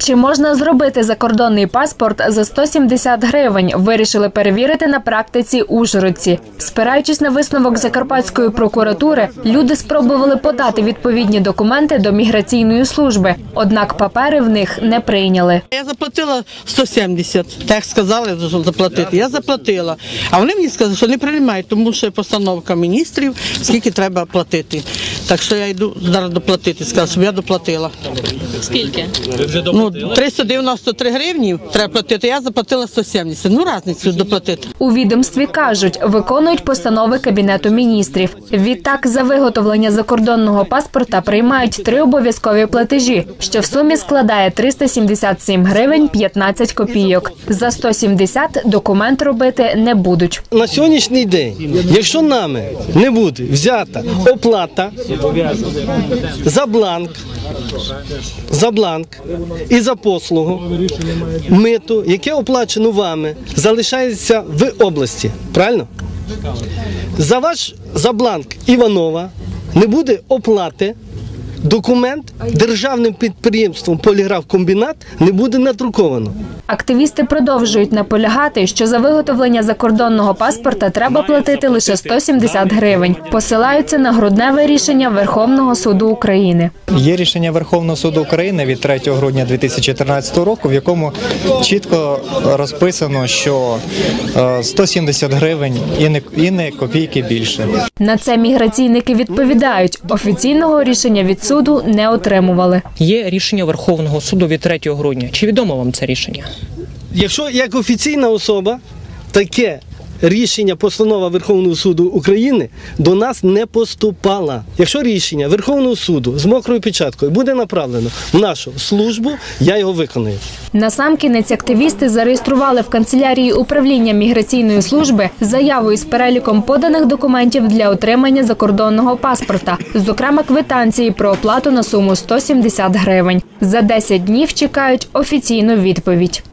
Чи можна зробити закордонний паспорт за 170 гривень, вирішили перевірити на практиці ужгородці. Спираючись на висновок Закарпатської прокуратури, люди спробували подати відповідні документи до міграційної служби, однак папери в них не прийняли. Я заплатила 170, так сказали, що заплатити. Я заплатила, а вони мені сказали, що не приймають, тому що постановка міністрів, скільки треба платити. Так що я йду зараз доплатити, сказали, щоб я доплатила. Скільки? 393 гривні треба платити, я заплатила 170. Ну, різницю доплатити. У відомстві кажуть, виконують постанови Кабінету міністрів. Відтак, за виготовлення закордонного паспорта приймають 3 обов'язкові платежі, що в сумі складає 377 гривень 15 копійок. За 170 документ робити не будуть. На сьогоднішній день, якщо нами не буде взята оплата за бланк і за послугу, мито, яке оплачено вами, залишається в області. Правильно? За бланк Іванова не буде оплати, документ державним підприємством «Поліграфкомбінат» не буде надруковано. Активісти продовжують наполягати, що за виготовлення закордонного паспорта треба платити лише 170 гривень. Посилаються на грудневе рішення Верховного суду України. Є рішення Верховного суду України від 3 грудня 2014 року, в якому чітко розписано, що 170 гривень і не копійки більше. На це міграційники відповідають, офіційного рішення від суду не отримували. Є рішення Верховного суду від 3 грудня. Чи відомо вам це рішення? Якщо як офіційна особа, таке рішення, постанова Верховного суду України до нас не поступала. Якщо рішення Верховного суду з мокрою печаткою буде направлено в нашу службу, я його виконую. Насамкінець активісти зареєстрували в канцелярії управління міграційної служби заяву із переліком поданих документів для отримання закордонного паспорта, зокрема квитанції про оплату на суму 170 гривень. За 10 днів чекають офіційну відповідь.